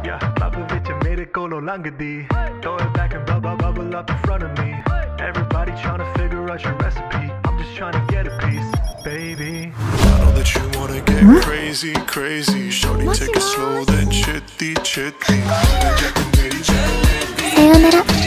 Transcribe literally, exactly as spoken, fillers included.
Yeah, Papa ਵਿੱਚ ਮੇਰੇ ਕੋਲੋਂ ਲੰਘਦੀ Throw it back and bubble bubble up in front of me Everybody trying to figure out your recipe I'm just trying to get a piece, baby I know that you wanna get crazy, crazy Shorty take it slow then chitty chitty さようなら